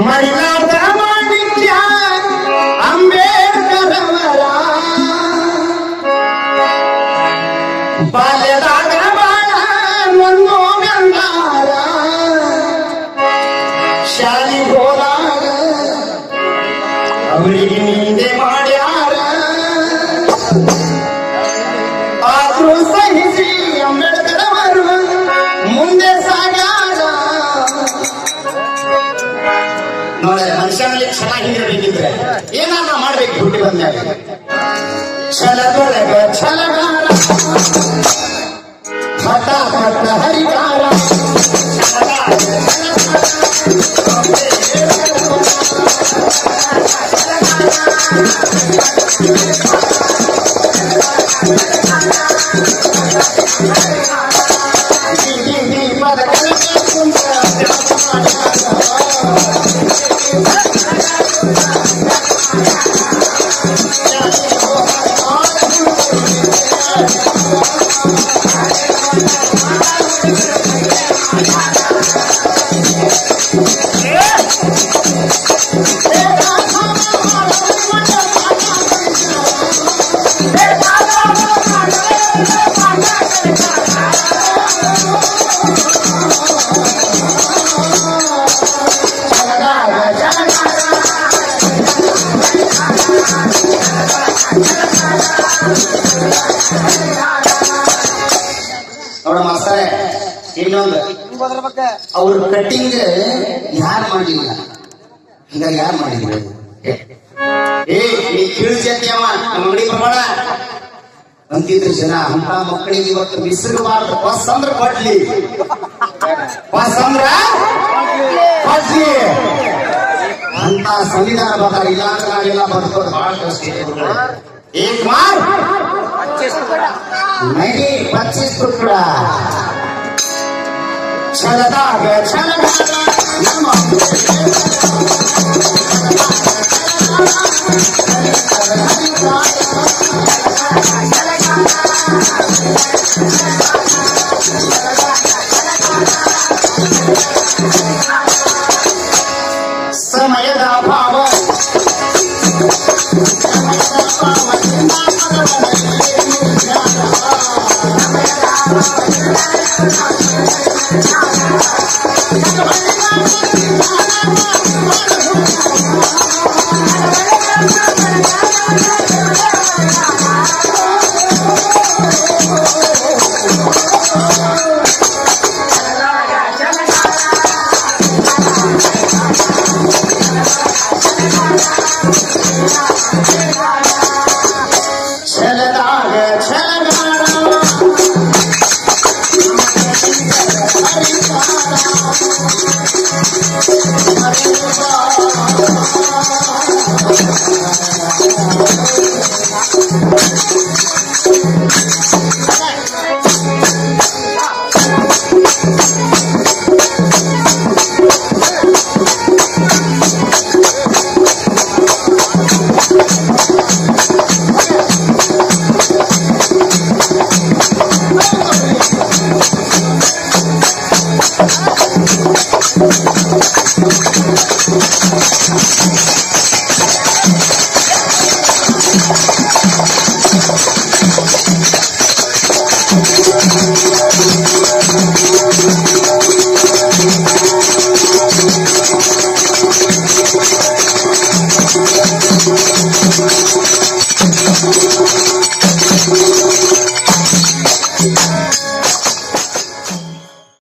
ಮಡಿಲಾದ ಮಾಣಿಕ್ಯ ಅಂಬೇಡ್ಕರ್ ಅವರ ಬಾಲ್ಯದಾಗ ಬಾಳ ಒಂದು ಗಂಗಾರ ಶಾಲಿ ಹೋದಾಗ ಅವರಿಗೆ ನಿಂದೆ ಮಾಡ್ಯಾರ ಆದ್ರೂ ಸಹಿಸಿ ಅಂಬೇಡ್ಕರ್ ಅವರು ಮುಂದೆ ಸಾಗ್ಯಾರ ನೋಡಿ ಮನುಷ್ಯನಲ್ಲಿ ಛಲ ಹಿಂಗಿರ್ಬೇಕಿದ್ರೆ ಏನಾರ ಮಾಡ್ಬೇಕು ಹುಟ್ಟಿ ಬಂದಾಗ ಛಲದೊಳಗ ಛಲಗಾರ ಹಠ ಹಠ ಹರಿಗಾರ ನೋಡ ಮಾಸ್ತಾರೆ ಇನ್ನೊಂದು ಅವ್ರ ಕಟ್ಟಿಂಗ್ ಯಾರು ಮಾಡಲಿಲ್ಲ ಹೀಗಾಗಿ ಯಾರು ಮಾಡಿದ್ರು ಏ ನೀ ಕೀಳ್ಸತಿ ಅವ ನಮ್ಮ ಅಂಗಡಿ ಪ್ರಮಾಣ ಅಂತಿದ್ರು ಜನ ಅಂತ ಮಕ್ಕಳಿಗೆ ಇವತ್ತು ಬಿಸಿರಬಾರ್ದು ಬಸ್ ಅಂದ್ರ ಕೊಡ್ಲಿ ಬಸ್ ಅಂದ್ರ ಕೊಡ್ಲಿ ಅಂತ ಸಂವಿಧಾನ ಬರ್ತಾರೆ ಇಲ್ಲ ಅಂದ್ರೆ ನಾವೆಲ್ಲ ಬರ್ಕೋದು ಬಹಳ ಕಷ್ಟ एक मार 25 टुकड़ा छलदा गे छलदा समयದ ಭಾವ